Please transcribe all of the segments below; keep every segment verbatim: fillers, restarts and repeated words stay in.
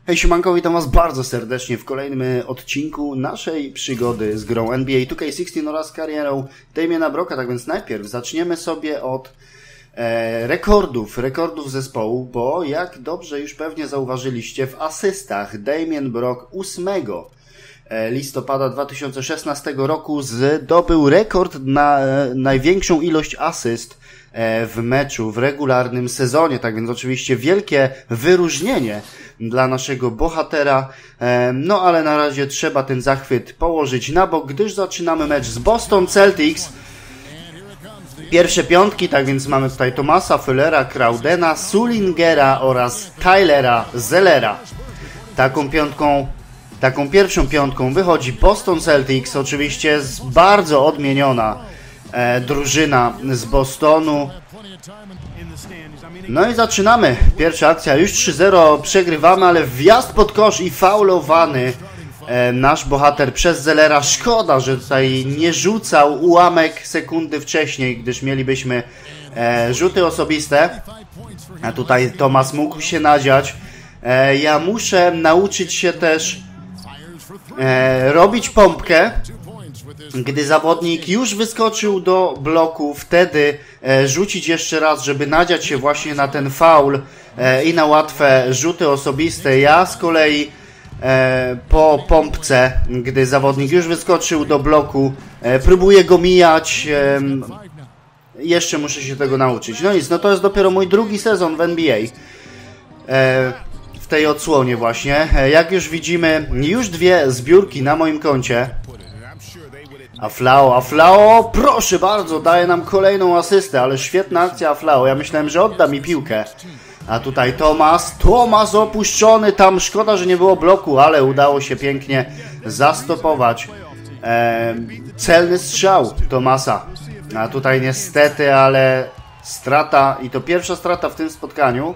Hej siemanko, witam was bardzo serdecznie w kolejnym odcinku naszej przygody z grą N B A two K sixteen oraz karierą Damiana Brocka. Tak więc najpierw zaczniemy sobie od e, rekordów, rekordów zespołu, bo jak dobrze już pewnie zauważyliście, w asystach Damian Brock ósmego listopada dwa tysiące szesnastego roku zdobył rekord na e, największą ilość asyst e, w meczu, w regularnym sezonie. Tak więc oczywiście wielkie wyróżnienie dla naszego bohatera. E, no ale na razie trzeba ten zachwyt położyć na bok, gdyż zaczynamy mecz z Boston Celtics. Pierwsze piątki, tak więc mamy tutaj Thomasa Fullera, Crowdena, Sullingera oraz Tylera Zellera. Taką piątką Taką pierwszą piątką wychodzi Boston Celtics, oczywiście z bardzo odmieniona e, drużyna z Bostonu. No i zaczynamy. Pierwsza akcja, już trzy zero przegrywamy, ale wjazd pod kosz i faulowany e, nasz bohater przez Zellera. Szkoda, że tutaj nie rzucał ułamek sekundy wcześniej, gdyż mielibyśmy e, rzuty osobiste. A tutaj Thomas mógł się nadziać. E, ja muszę nauczyć się też E, robić pompkę, gdy zawodnik już wyskoczył do bloku, wtedy e, rzucić jeszcze raz, żeby nadziać się właśnie na ten faul e, i na łatwe rzuty osobiste. Ja z kolei e, po pompce, gdy zawodnik już wyskoczył do bloku, e, próbuję go mijać. E, jeszcze muszę się tego nauczyć. No nic, no to jest dopiero mój drugi sezon w N B A. E, w tej odsłonie właśnie. Jak już widzimy, już dwie zbiórki na moim koncie. Aflao, Aflao, proszę bardzo, daje nam kolejną asystę, ale świetna akcja Aflao. Ja myślałem, że odda mi piłkę. A tutaj Thomas, Thomas opuszczony, tam szkoda, że nie było bloku, ale udało się pięknie zastopować e, celny strzał Thomasa. A tutaj niestety, ale strata, i to pierwsza strata w tym spotkaniu.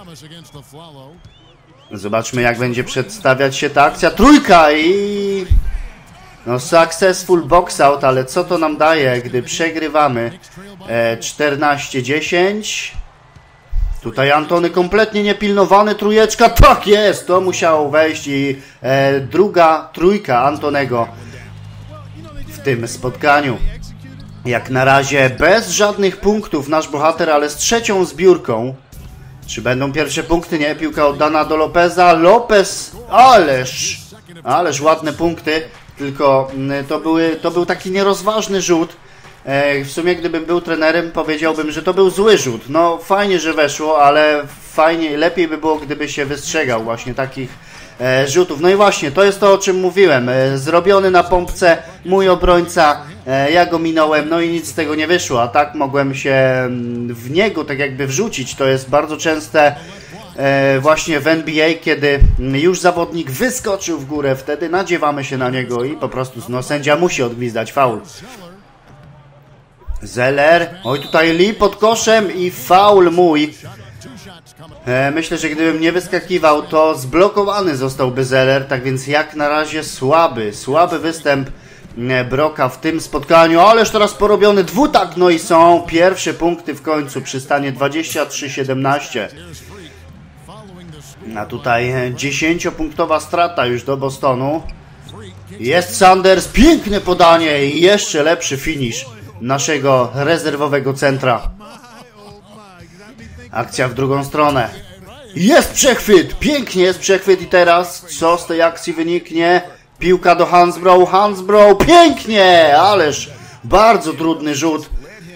Zobaczmy, jak będzie przedstawiać się ta akcja. Trójka i... no successful box out, ale co to nam daje, gdy przegrywamy e, czternaście dziesięć. Tutaj Antony kompletnie niepilnowany, trójeczka, tak jest, to musiało wejść i e, druga trójka Antonego w tym spotkaniu. Jak na razie bez żadnych punktów nasz bohater, ale z trzecią zbiórką. Czy będą pierwsze punkty? Nie, piłka oddana do Lopeza. Lopez, ależ, ależ ładne punkty, tylko to, były, to był taki nierozważny rzut. E, w sumie gdybym był trenerem, powiedziałbym, że to był zły rzut. No fajnie, że weszło, ale fajnie, lepiej by było, gdyby się wystrzegał właśnie takich e, rzutów. No i właśnie, to jest to, o czym mówiłem. E, zrobiony na pompce mój obrońca, e, ja go minąłem, no i nic z tego nie wyszło, a tak mogłem się w niego tak jakby wrzucić. To jest bardzo częste e, właśnie w N B A, kiedy już zawodnik wyskoczył w górę, wtedy nadziewamy się na niego i po prostu no, sędzia musi odgwizdać faul. Zeller, oj tutaj Lee pod koszem i faul mój. E, myślę, że gdybym nie wyskakiwał, to zblokowany zostałby Zeller, tak więc jak na razie słaby, słaby występ e, Brocka w tym spotkaniu, ależ teraz porobiony dwutak, no i są pierwsze punkty w końcu przy stanie dwadzieścia trzy siedemnaście. A tutaj dziesięciopunktowa strata już do Bostonu. Jest Sanders, piękne podanie i jeszcze lepszy finish naszego rezerwowego centra. Akcja w drugą stronę. Jest przechwyt! Pięknie jest przechwyt i teraz co z tej akcji wyniknie? Piłka do Hansbrough, Hansbrough, pięknie! Ależ bardzo trudny rzut.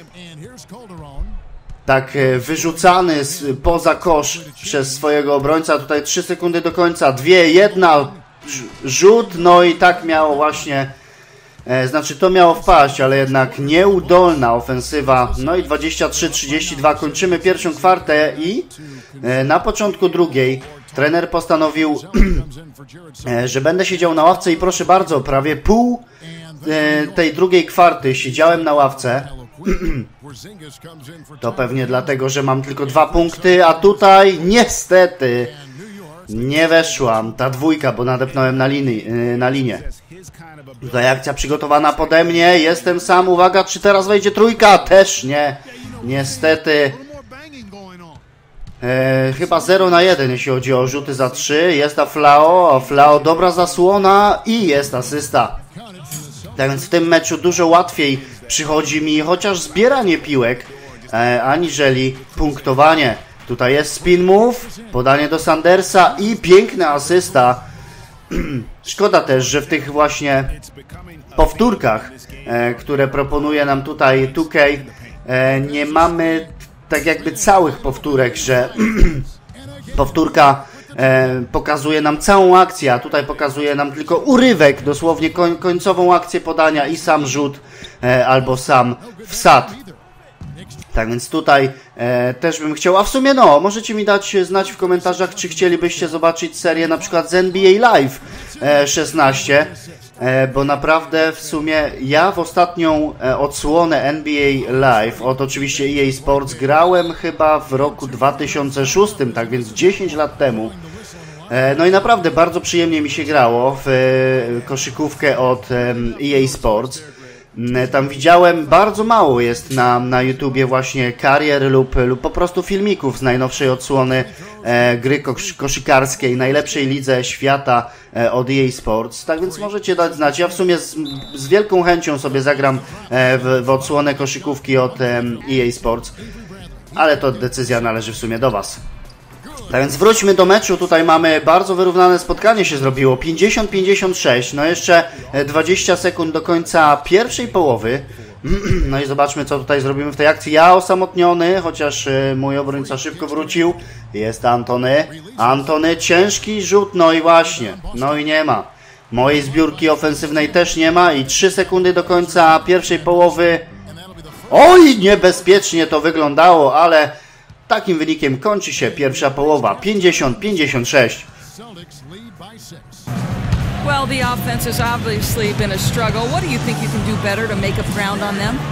Tak wyrzucany poza kosz przez swojego obrońca. Tutaj trzy sekundy do końca. Dwie, jedna, rzut. No i tak miało właśnie... Znaczy to miało wpaść, ale jednak nieudolna ofensywa. No i dwadzieścia trzy trzydzieści dwa. Kończymy pierwszą kwartę i na początku drugiej trener postanowił, że będę siedział na ławce i proszę bardzo, prawie pół tej drugiej kwarty siedziałem na ławce. To pewnie dlatego, że mam tylko dwa punkty, a tutaj niestety nie weszłam. Ta dwójka, bo nadepnąłem na, linii, na linię. Tutaj akcja przygotowana pode mnie. Jestem sam. Uwaga, czy teraz wejdzie trójka? Też nie. Niestety e, chyba zero na jeden, jeśli chodzi o rzuty za trzy. Jest Aflao, Aflao dobra zasłona i jest asysta. Tak więc w tym meczu dużo łatwiej przychodzi mi chociaż zbieranie piłek, e, aniżeli punktowanie. Tutaj jest spin move, podanie do Sandersa i piękna asysta. Szkoda też, że w tych właśnie powtórkach, e, które proponuje nam tutaj two K, e, nie mamy tak jakby całych powtórek, że powtórka e, pokazuje nam całą akcję, a tutaj pokazuje nam tylko urywek, dosłownie koń, końcową akcję podania i sam rzut e, albo sam wsad. Tak więc tutaj e, też bym chciał, a w sumie no, możecie mi dać znać w komentarzach, czy chcielibyście zobaczyć serię na przykład z N B A Live e, szesnaście, e, bo naprawdę w sumie ja w ostatnią e, odsłonę N B A Live od oczywiście E A Sports grałem chyba w roku dwa tysiące szóstym, tak więc dziesięć lat temu. E, no i naprawdę bardzo przyjemnie mi się grało w e, koszykówkę od e, E A Sports. Tam widziałem, bardzo mało jest na, na YouTubie właśnie karier lub, lub po prostu filmików z najnowszej odsłony e, gry kosz, koszykarskiej, najlepszej lidze świata e, od E A Sports. Tak więc możecie dać znać. Ja w sumie z, z wielką chęcią sobie zagram e, w, w odsłonę koszykówki od e, E A Sports, ale to decyzja należy w sumie do Was. Tak więc wróćmy do meczu, tutaj mamy bardzo wyrównane spotkanie się zrobiło, pięćdziesiąt pięćdziesiąt sześć, no jeszcze dwadzieścia sekund do końca pierwszej połowy, no i zobaczmy co tutaj zrobimy w tej akcji. Ja osamotniony, chociaż mój obrońca szybko wrócił, jest Antony, Antony, ciężki rzut, no i właśnie, no i nie ma, mojej zbiórki ofensywnej też nie ma i trzy sekundy do końca pierwszej połowy, oj niebezpiecznie to wyglądało, ale takim wynikiem kończy się pierwsza połowa, pięćdziesiąt pięćdziesiąt sześć. Well, the offense has obviously been a struggle. What do you think you can do better to make up ground on them?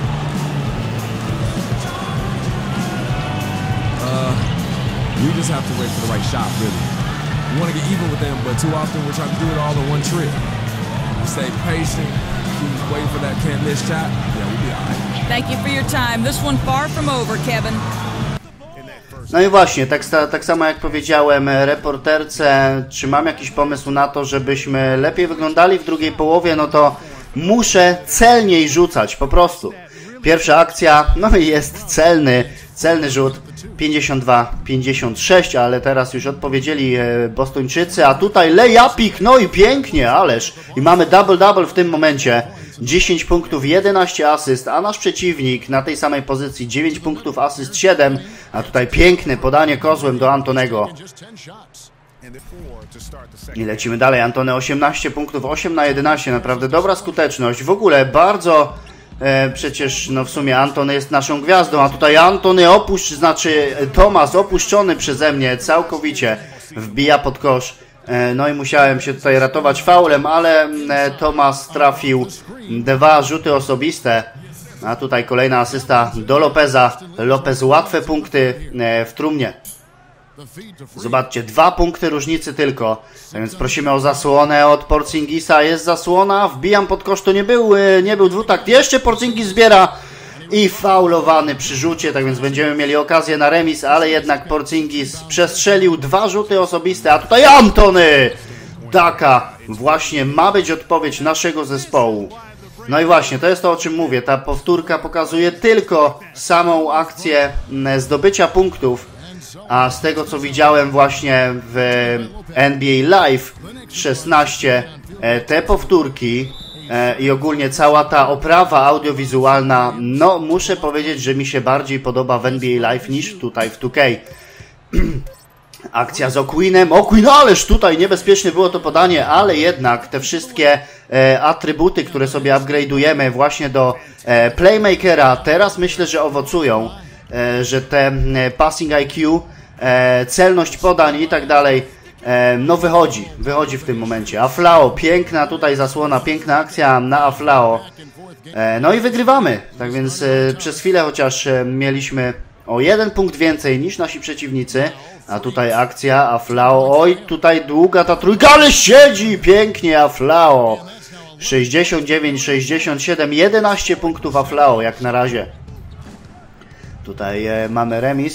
Uh, we just have to wait for the right shot, really. We want to get even with them, but too often we're trying to do it all in one trip. We stay patient, keep waiting for that can't miss shot. Yeah, we'll be all right. Thank you for your time. This one far from over, Kevin. No i właśnie, tak, tak samo jak powiedziałem reporterce, czy mam jakiś pomysł na to, żebyśmy lepiej wyglądali w drugiej połowie, no to muszę celniej rzucać, po prostu. Pierwsza akcja, no i jest celny, celny rzut, pięćdziesiąt dwa pięćdziesiąt sześć, ale teraz już odpowiedzieli Bostończycy, a tutaj lay-upik, no i pięknie, ależ. I mamy double-double w tym momencie. dziesięć punktów, jedenaście asyst, a nasz przeciwnik na tej samej pozycji dziewięć punktów, asyst siedem, a tutaj piękne podanie kozłem do Antonego. I lecimy dalej, Antony osiemnaście punktów, osiem na jedenaście, naprawdę dobra skuteczność, w ogóle bardzo, e, przecież no w sumie Antony jest naszą gwiazdą, a tutaj Antony opuszcz, znaczy Tomas opuszczony przeze mnie całkowicie, wbija pod kosz. No i musiałem się tutaj ratować faulem, ale Tomas trafił dwa rzuty osobiste. A tutaj kolejna asysta do Lopeza. Lopez łatwe punkty w trumnie. Zobaczcie, dwa punkty różnicy tylko. Więc prosimy o zasłonę od Porzingisa. Jest zasłona, wbijam pod kosz. To nie był, nie był dwutakt. Jeszcze Porzingis zbiera i faulowany przy rzucie, tak więc będziemy mieli okazję na remis, ale jednak Porzingis przestrzelił dwa rzuty osobiste, a tutaj Antony! Taka właśnie ma być odpowiedź naszego zespołu. No i właśnie, to jest to, o czym mówię, ta powtórka pokazuje tylko samą akcję zdobycia punktów, a z tego co widziałem właśnie w N B A Live szesnaście, te powtórki i ogólnie cała ta oprawa audiowizualna, no muszę powiedzieć, że mi się bardziej podoba w N B A Live niż tutaj w two K. Akcja z O'Queenem, O'Queen, ależ tutaj niebezpieczne było to podanie, ale jednak te wszystkie e, atrybuty, które sobie upgrade'ujemy właśnie do e, Playmakera, teraz myślę, że owocują, e, że te e, passing I Q, e, celność podań i tak dalej, e, no wychodzi, wychodzi w tym momencie. Aflao, piękna tutaj zasłona, piękna akcja na Aflao, e, no i wygrywamy, tak więc e, przez chwilę chociaż e, mieliśmy o jeden punkt więcej niż nasi przeciwnicy, a tutaj akcja Aflao, oj tutaj długa ta trójka, ale siedzi pięknie Aflao, sześćdziesiąt dziewięć sześćdziesiąt siedem, jedenaście punktów Aflao jak na razie. Tutaj e, mamy remis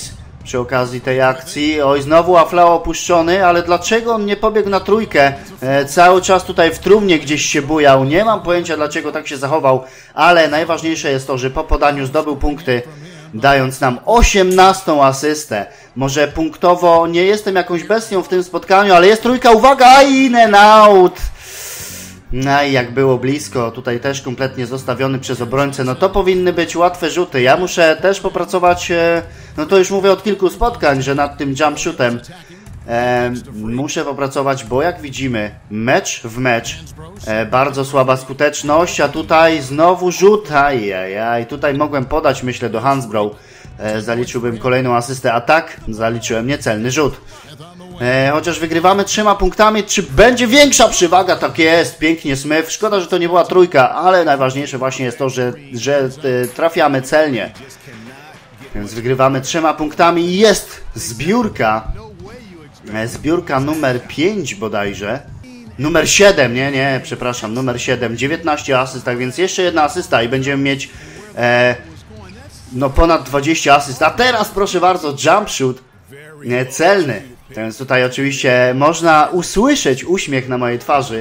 przy okazji tej akcji. Oj, znowu Aflao opuszczony, ale dlaczego on nie pobiegł na trójkę? E, cały czas tutaj w trumnie gdzieś się bujał. Nie mam pojęcia, dlaczego tak się zachował, ale najważniejsze jest to, że po podaniu zdobył punkty, dając nam osiemnastą asystę. Może punktowo nie jestem jakąś bestią w tym spotkaniu, ale jest trójka, uwaga, in and out! No i jak było blisko, tutaj też kompletnie zostawiony przez obrońcę, no to powinny być łatwe rzuty. Ja muszę też popracować, no to już mówię od kilku spotkań, że nad tym jump shootem e, muszę popracować, bo jak widzimy, mecz w mecz, e, bardzo słaba skuteczność, a tutaj znowu rzut, ajajaj, tutaj mogłem podać, myślę, do Hansbrough, e, zaliczyłbym kolejną asystę, a tak zaliczyłem niecelny rzut. E, chociaż wygrywamy trzema punktami, czy będzie większa przewaga? Tak jest, pięknie Smith. Szkoda, że to nie była trójka, ale najważniejsze właśnie jest to, że, że e, trafiamy celnie. Więc wygrywamy trzema punktami i jest zbiórka. E, zbiórka numer pięć bodajże. Numer siedem, nie, nie, przepraszam, numer siedem. dziewiętnaście asyst, tak więc jeszcze jedna asysta i będziemy mieć e, no ponad dwadzieścia asyst. A teraz proszę bardzo, jump shoot e, celny. Więc tutaj oczywiście można usłyszeć uśmiech na mojej twarzy,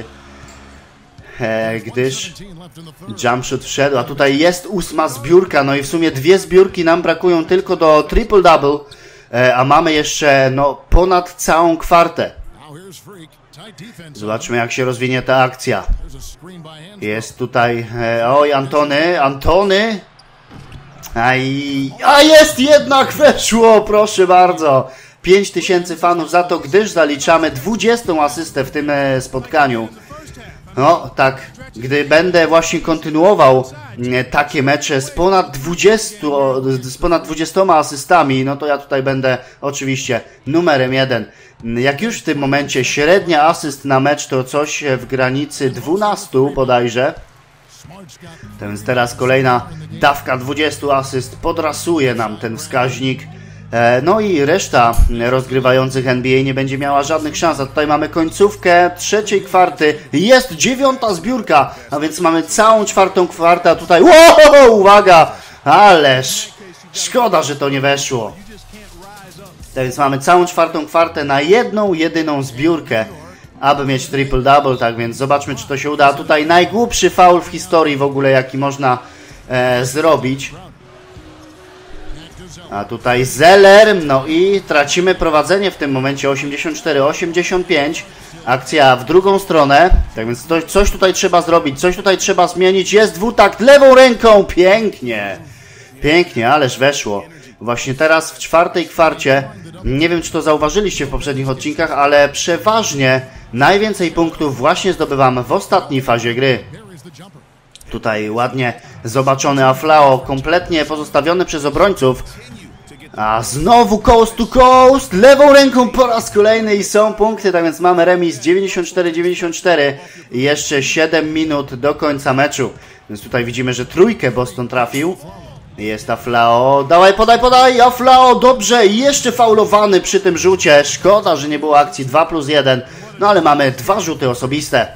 e, gdyż jumpshot wszedł, a tutaj jest ósma zbiórka, no i w sumie dwie zbiórki nam brakują tylko do triple-double, e, a mamy jeszcze no ponad całą kwartę. Zobaczmy, jak się rozwinie ta akcja. Jest tutaj, e, oj, Antony, Antony, Aj, a jest jednak, weszło, proszę bardzo. pięć tysięcy fanów za to, gdyż zaliczamy dwudziestą asystę w tym spotkaniu. No tak, gdy będę właśnie kontynuował takie mecze z ponad dwudziestu, z ponad dwudziestoma asystami, no to ja tutaj będę oczywiście numerem jeden. Jak już w tym momencie średnia asyst na mecz to coś w granicy dwunastu bodajże. Więc teraz kolejna dawka dwudziestu asyst podrasuje nam ten wskaźnik. No i reszta rozgrywających N B A nie będzie miała żadnych szans. A tutaj mamy końcówkę trzeciej kwarty. Jest dziewiąta zbiórka, a więc mamy całą czwartą kwartę. A tutaj, wow, uwaga, ależ szkoda, że to nie weszło. Tak więc mamy całą czwartą kwartę na jedną, jedyną zbiórkę, aby mieć triple-double. Tak więc zobaczmy, czy to się uda. A tutaj najgłupszy faul w historii w ogóle, jaki można e, zrobić. A tutaj Zeller, no i tracimy prowadzenie w tym momencie osiemdziesiąt cztery osiemdziesiąt pięć. Akcja w drugą stronę, tak więc coś, coś tutaj trzeba zrobić, coś tutaj trzeba zmienić. Jest dwutakt lewą ręką, pięknie, pięknie, ależ weszło. Właśnie teraz w czwartej kwarcie, nie wiem czy to zauważyliście w poprzednich odcinkach, ale przeważnie najwięcej punktów właśnie zdobywamy w ostatniej fazie gry. Tutaj ładnie zobaczony Aflao, kompletnie pozostawiony przez obrońców. A znowu coast to coast, lewą ręką po raz kolejny i są punkty, tak więc mamy remis dziewięćdziesiąt cztery dziewięćdziesiąt cztery i jeszcze siedem minut do końca meczu. Więc tutaj widzimy, że trójkę Boston trafił. Jest Aflao, dawaj, podaj, podaj, Aflao, dobrze, i jeszcze faulowany przy tym rzucie. Szkoda, że nie było akcji dwa plus jeden, no ale mamy dwa rzuty osobiste.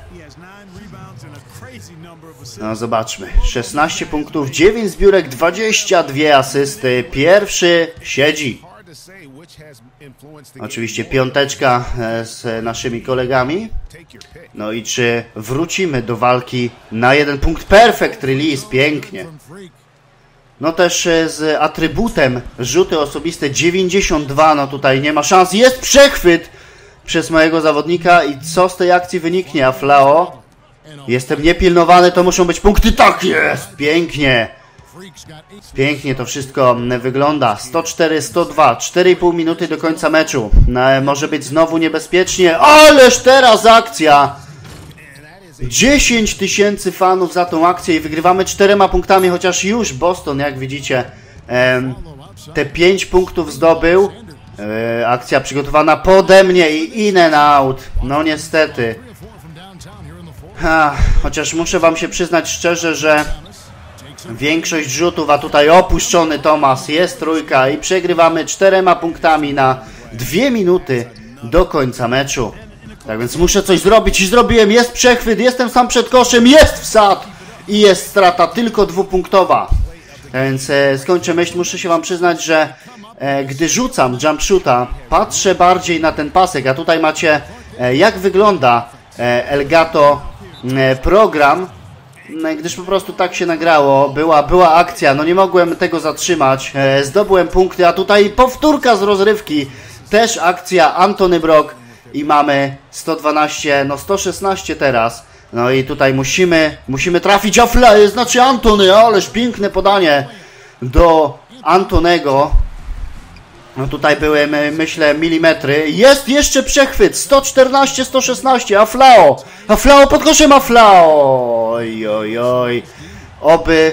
No zobaczmy, szesnaście punktów, dziewięć zbiórek, dwadzieścia dwie asysty, pierwszy siedzi. Oczywiście piąteczka z naszymi kolegami. No i czy wrócimy do walki na jeden punkt? Perfect release, pięknie. No też z atrybutem rzuty osobiste dziewięćdziesiąt dwa, no tutaj nie ma szans. Jest przechwyt przez mojego zawodnika i co z tej akcji wyniknie? Aflao, jestem niepilnowany, to muszą być punkty. Tak jest, pięknie. Pięknie to wszystko wygląda. sto cztery sto dwa, cztery i pół minuty do końca meczu. No, może być znowu niebezpiecznie. Ależ teraz akcja. dziesięć tysięcy fanów za tą akcję i wygrywamy czterema punktami, chociaż już Boston, jak widzicie, em, te pięć punktów zdobył. E, akcja przygotowana pode mnie i in and out. No niestety. Ha, chociaż muszę wam się przyznać szczerze, że większość rzutów, a tutaj opuszczony Thomas, jest trójka i przegrywamy czterema punktami na dwie minuty do końca meczu. Tak więc muszę coś zrobić i zrobiłem. Jest przechwyt, jestem sam przed koszem, jest wsad i jest strata tylko dwupunktowa. Tak więc e, skończę myśl, muszę się wam przyznać, że e, gdy rzucam jump shoota, patrzę bardziej na ten pasek, a tutaj macie e, jak wygląda e, Elgato e, program, e, gdyż po prostu tak się nagrało, była, była akcja, no nie mogłem tego zatrzymać, e, zdobyłem punkty, a tutaj powtórka z rozrywki, też akcja Antony Brock i mamy sto dwanaście, no sto szesnaście teraz. No i tutaj musimy, musimy trafić Afla, znaczy Antony, ależ piękne podanie do Antonego. No tutaj były, myślę, milimetry. Jest jeszcze przechwyt, sto czternaście, sto szesnaście, Aflao, Aflao pod koszem, Aflao. Oj, oj, oj. Oby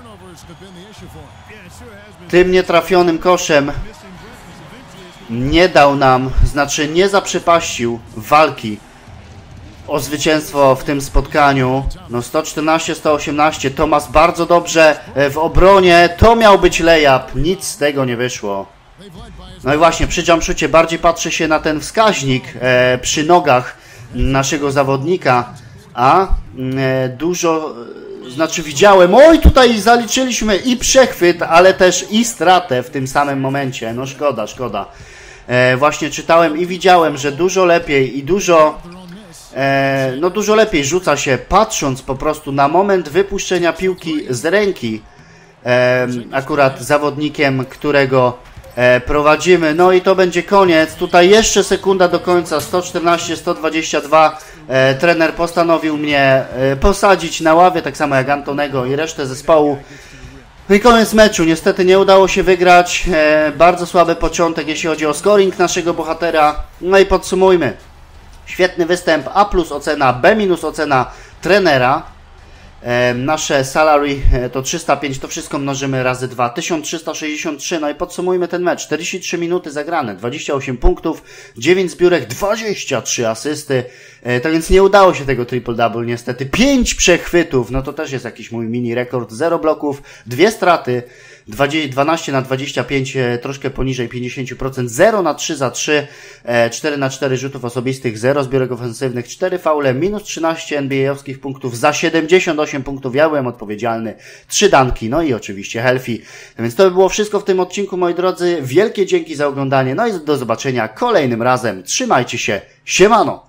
tym nietrafionym koszem nie dał nam, znaczy nie zaprzepaścił walki o zwycięstwo w tym spotkaniu. No sto czternaście, sto osiemnaście, Thomas bardzo dobrze w obronie, to miał być layup, nic z tego nie wyszło. No i właśnie przy jump shoocie bardziej patrzy się na ten wskaźnik e, przy nogach naszego zawodnika, a e, dużo, e, znaczy widziałem, oj tutaj zaliczyliśmy i przechwyt, ale też i stratę w tym samym momencie, no szkoda, szkoda. E, właśnie czytałem i widziałem, że dużo lepiej i dużo E, no dużo lepiej rzuca się patrząc po prostu na moment wypuszczenia piłki z ręki e, akurat zawodnikiem, którego e, prowadzimy. No i to będzie koniec. Tutaj jeszcze sekunda do końca, sto czternaście, sto dwadzieścia dwa. E, trener postanowił mnie e, posadzić na ławie, tak samo jak Antonego i resztę zespołu. No i koniec meczu. Niestety nie udało się wygrać. E, bardzo słaby początek, jeśli chodzi o scoring naszego bohatera. No i podsumujmy. Świetny występ, A plus ocena, B minus ocena trenera. E, nasze salary e, to trzysta pięć, to wszystko mnożymy razy dwa, tysiąc trzysta sześćdziesiąt trzy. No i podsumujmy ten mecz. czterdzieści trzy minuty zagrane, dwadzieścia osiem punktów, dziewięć zbiórek, dwadzieścia trzy asysty. E, tak więc nie udało się tego triple-double niestety. pięć przechwytów, no to też jest jakiś mój mini rekord. zero bloków, dwie straty. dwanaście na dwadzieścia pięć, troszkę poniżej pięćdziesiąt procent, zero na trzy za trzy, cztery na cztery rzutów osobistych, zero zbiórek ofensywnych, cztery faule, minus trzynaście N B A-owskich punktów, za siedemdziesiąt osiem punktów ja byłem odpowiedzialny, trzy danki, no i oczywiście healthy. Więc to by było wszystko w tym odcinku, moi drodzy. Wielkie dzięki za oglądanie, no i do zobaczenia kolejnym razem. Trzymajcie się, siemano!